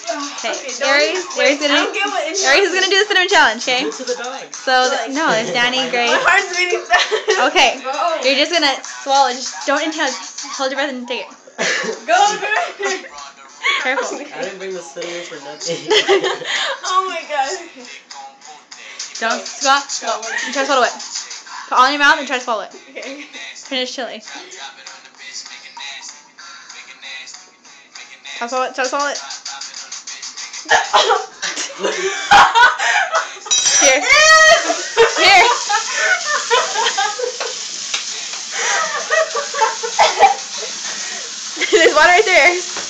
Okay, Aries is gonna do the cinnamon challenge. Okay. So no, there's Danny, Grace. My heart's beating fast. Okay, you're just gonna swallow. Just don't inhale. Just hold your breath and take it. Go. Careful. I didn't bring the cinnamon for nothing. Oh my god. Don't swallow. And try to swallow it. Put it all in your mouth and try to swallow it. Okay. Finish chili. Try to swallow it. Try to swallow it. Here. Here. There's water right there.